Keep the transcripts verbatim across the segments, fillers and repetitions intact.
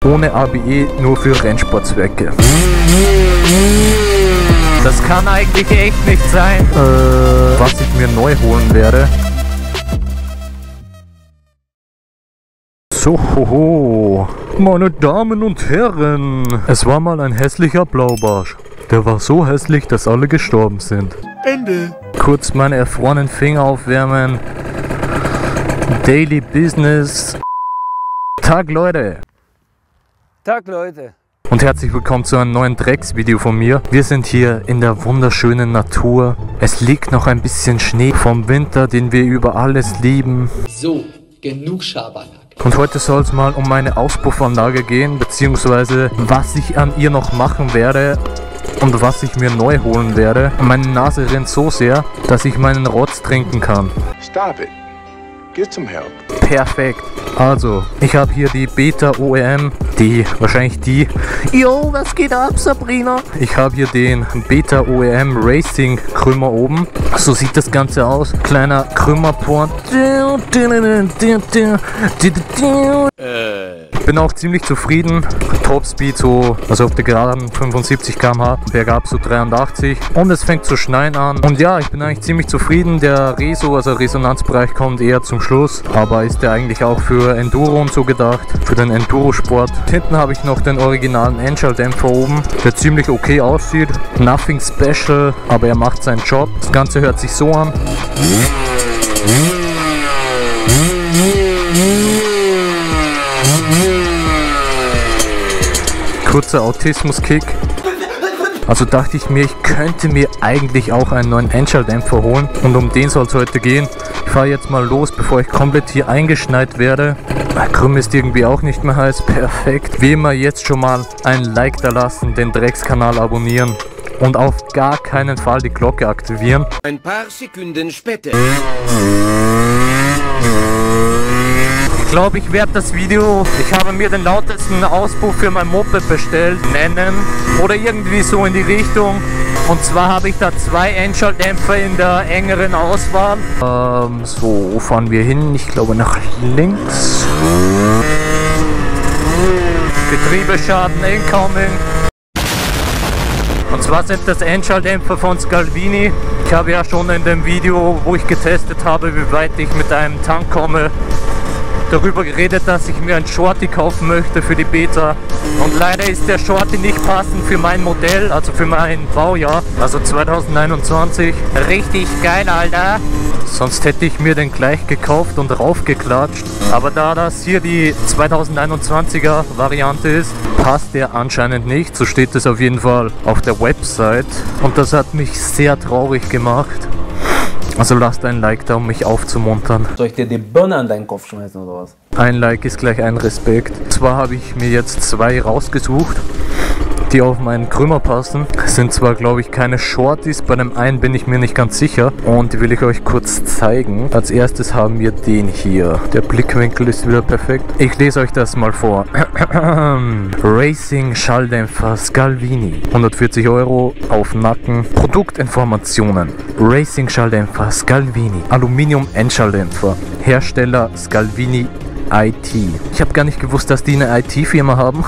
ohne A B E, nur für Rennsportzwecke. Das kann eigentlich echt nicht sein. Äh, was ich mir neu holen werde. So, hoho. Meine Damen und Herren. Es war mal ein hässlicher Blaubarsch. Der war so hässlich, dass alle gestorben sind. Ende. Kurz meine erfrorenen Finger aufwärmen. Daily Business. Tag, Leute. Tag, Leute. Und herzlich willkommen zu einem neuen Drecksvideo von mir. Wir sind hier in der wunderschönen Natur. Es liegt noch ein bisschen Schnee vom Winter, den wir über alles lieben. So, genug Schabernack. Und heute soll es mal um meine Auspuffanlage gehen, beziehungsweise was ich an ihr noch machen werde und was ich mir neu holen werde. Meine Nase rinnt so sehr, dass ich meinen Rotz trinken kann. Stop it. Get some help. Perfekt. Also, ich habe hier die Beta O E M, die, wahrscheinlich die. Yo, was geht ab, Sabrina? Ich habe hier den Beta O E M Racing Krümmer oben. So sieht das Ganze aus. Kleiner Krümmerport. Äh. Bin auch ziemlich zufrieden. Topspeed so, also auf der Geraden fünfundsiebzig Kilometer pro Stunde, bergab so dreiundachtzig. Und es fängt zu schneien an. Und ja, ich bin eigentlich ziemlich zufrieden. Der Reso, also Resonanzbereich, kommt eher zum Schluss. Aber ist der eigentlich auch für Enduro und so gedacht, für den Enduro-Sport. Hinten habe ich noch den originalen Endschalldämpfer oben, der ziemlich okay aussieht. Nothing special, aber er macht seinen Job. Das Ganze hört sich so an. Kurzer Autismus-Kick. Also dachte ich mir, ich könnte mir eigentlich auch einen neuen Endschalldämpfer holen. Und um den soll es heute gehen. Ich fahre jetzt mal los, bevor ich komplett hier eingeschneit werde. Krüm ist irgendwie auch nicht mehr heiß. Perfekt. Wie immer jetzt schon mal ein Like da lassen, den Dreckskanal abonnieren. Und auf gar keinen Fall die Glocke aktivieren. Ein paar Sekunden später. Ich glaube, ich werde das Video, ich habe mir den lautesten Auspuff für mein Moped bestellt, nennen oder irgendwie so in die Richtung. Und zwar habe ich da zwei Endschalldämpfer in der engeren Auswahl. Ähm, so, wo fahren wir hin? Ich glaube nach links. Getriebeschaden incoming. Und zwar sind das Endschalldämpfer von Scalvini. Ich habe ja schon in dem Video, wo ich getestet habe, wie weit ich mit einem Tank komme, darüber geredet, dass ich mir ein Shorty kaufen möchte für die Beta. Und leider ist der Shorty nicht passend für mein Modell, also für mein Baujahr, also zweitausendeinundzwanzig. Richtig geil, Alter! Sonst hätte ich mir den gleich gekauft und raufgeklatscht. Aber da das hier die zweitausendeinundzwanziger Variante ist, passt der anscheinend nicht. So steht es auf jeden Fall auf der Website. Und das hat mich sehr traurig gemacht. Also lasst ein Like da, um mich aufzumuntern. Soll ich dir die Birne an deinen Kopf schmeißen oder was? Ein Like ist gleich ein Respekt. Zwar habe ich mir jetzt zwei rausgesucht, die auf meinen Krümmer passen. Es sind zwar, glaube ich, keine Shorties, bei dem einen bin ich mir nicht ganz sicher. Und die will ich euch kurz zeigen. Als erstes haben wir den hier. Der Blickwinkel ist wieder perfekt. Ich lese euch das mal vor. Racing Schalldämpfer Scalvini. hundertvierzig Euro auf Nacken. Produktinformationen. Racing Schalldämpfer Scalvini. Aluminium Endschalldämpfer. Hersteller Scalvini I T. Ich habe gar nicht gewusst, dass die eine I T-Firma haben.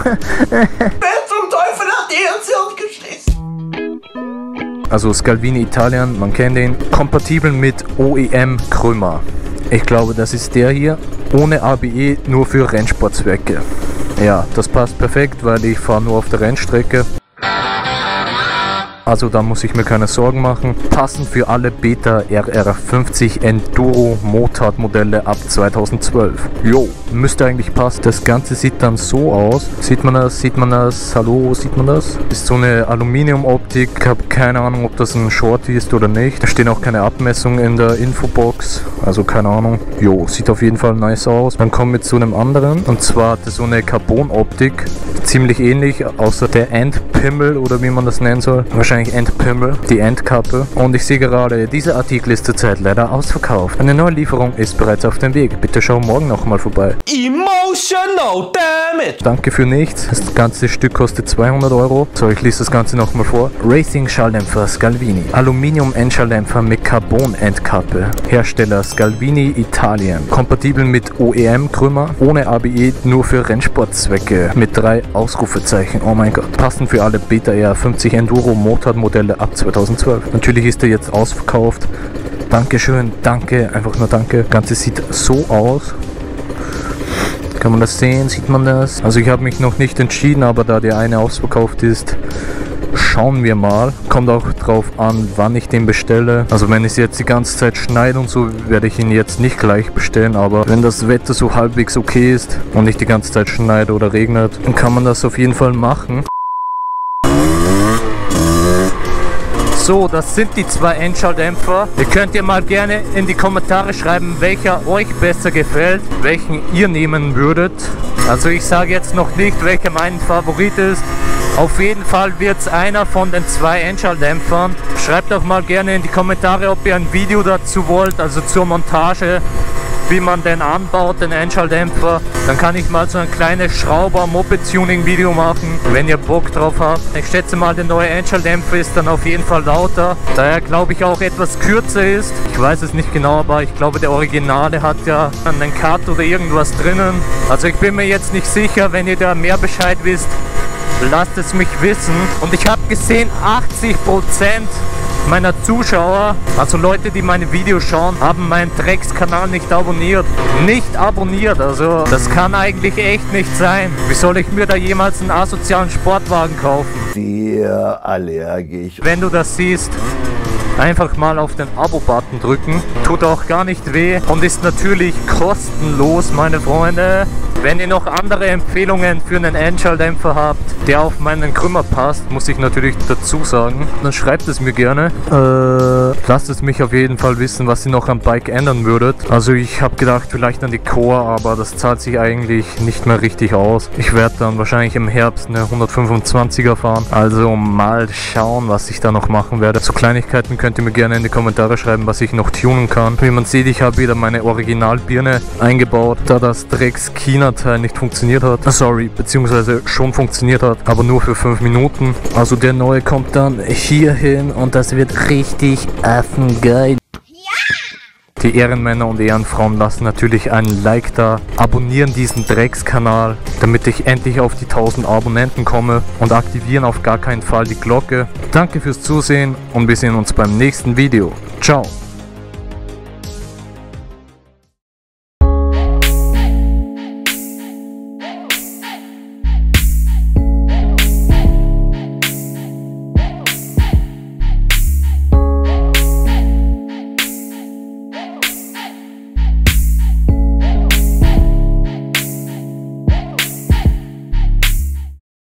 Also Scalvini Italien, man kennt den. Kompatibel mit O E M Krümmer. Ich glaube, das ist der hier. Ohne A B E, nur für Rennsportzwecke. Ja, das passt perfekt, weil ich fahre nur auf der Rennstrecke. Also da muss ich mir keine Sorgen machen. Passend für alle Beta R R fünfzig Enduro Motard Modelle ab zweitausendzwölf. Jo, müsste eigentlich passen. Das Ganze sieht dann so aus. Sieht man das? Sieht man das? Hallo, sieht man das? Ist so eine Aluminium-Optik. Ich habe keine Ahnung, ob das ein Shorty ist oder nicht. Da stehen auch keine Abmessungen in der Infobox. Also keine Ahnung. Jo, sieht auf jeden Fall nice aus. Dann kommen wir zu einem anderen. Und zwar hat das so eine Carbon-Optik. Ziemlich ähnlich, außer der Endpimmel oder wie man das nennen soll. Wahrscheinlich wahrscheinlich Endpimmel, die Endkappe. Und ich sehe gerade, dieser Artikel ist zurzeit leider ausverkauft. Eine neue Lieferung ist bereits auf dem Weg. Bitte schau morgen nochmal vorbei. Emotional damage! Danke für nichts. Das ganze Stück kostet zweihundert Euro. So, ich lese das Ganze nochmal vor. Racing Schalldämpfer Scalvini. Aluminium Endschalldämpfer mit Carbon Endkappe. Hersteller Scalvini Italien. Kompatibel mit O E M-Krümmer. Ohne A B E, nur für Rennsportzwecke. Mit drei Ausrufezeichen. Oh mein Gott. Passend für alle Beta R fünfzig Enduro Motorradmodelle ab zweitausendzwölf. Natürlich ist er jetzt ausverkauft. Dankeschön, danke, einfach nur danke. Das Ganze sieht so aus. Kann man das sehen? Sieht man das? Also ich habe mich noch nicht entschieden, aber da der eine ausverkauft ist, schauen wir mal. Kommt auch drauf an, wann ich den bestelle. Also wenn ich es jetzt die ganze Zeit schneide und so, werde ich ihn jetzt nicht gleich bestellen. Aber wenn das Wetter so halbwegs okay ist und nicht die ganze Zeit schneit oder regnet, dann kann man das auf jeden Fall machen. So, das sind die zwei Endschalldämpfer. Ihr könnt ja mal gerne in die Kommentare schreiben, welcher euch besser gefällt, welchen ihr nehmen würdet. Also ich sage jetzt noch nicht, welcher mein Favorit ist. Auf jeden Fall wird es einer von den zwei Endschalldämpfern. Schreibt auch mal gerne in die Kommentare, ob ihr ein Video dazu wollt, also zur Montage, wie man den anbaut, den Endschalldämpfer. Dann kann ich mal so ein kleines Schrauber-Moped-Tuning-Video machen, wenn ihr Bock drauf habt. Ich schätze mal, der neue Endschalldämpfer ist dann auf jeden Fall lauter, da er, glaube ich, auch etwas kürzer ist. Ich weiß es nicht genau, aber ich glaube, der Originale hat ja einen Cut oder irgendwas drinnen. Also ich bin mir jetzt nicht sicher, wenn ihr da mehr Bescheid wisst, lasst es mich wissen. Und ich habe gesehen, achtzig Prozent meiner Zuschauer, also Leute, die meine Videos schauen, haben meinen Dreckskanal nicht abonniert. Nicht abonniert, also das kann eigentlich echt nicht sein. Wie soll ich mir da jemals einen asozialen Sportwagen kaufen? Sehr allergisch. Wenn du das siehst, einfach mal auf den Abo-Button drücken. Tut auch gar nicht weh und ist natürlich kostenlos, meine Freunde. Wenn ihr noch andere Empfehlungen für einen Endschalldämpfer habt, der auf meinen Krümmer passt, muss ich natürlich dazu sagen, dann schreibt es mir gerne. Äh, lasst es mich auf jeden Fall wissen, was ihr noch am Bike ändern würdet. Also ich habe gedacht, vielleicht an die Core, aber das zahlt sich eigentlich nicht mehr richtig aus. Ich werde dann wahrscheinlich im Herbst eine hundertfünfundzwanziger fahren. Also mal schauen, was ich da noch machen werde. So Kleinigkeiten könnt ihr mir gerne in die Kommentare schreiben, was ich noch tunen kann. Wie man sieht, ich habe wieder meine Originalbirne eingebaut, da das Drecks China-Teil nicht funktioniert hat. Sorry, beziehungsweise schon funktioniert hat, aber nur für fünf Minuten. Also der neue kommt dann hier hin und das wird richtig affengeil. Die Ehrenmänner und Ehrenfrauen lassen natürlich einen Like da, abonnieren diesen Dreckskanal, damit ich endlich auf die tausend Abonnenten komme und aktivieren auf gar keinen Fall die Glocke. Danke fürs Zusehen und wir sehen uns beim nächsten Video. Ciao!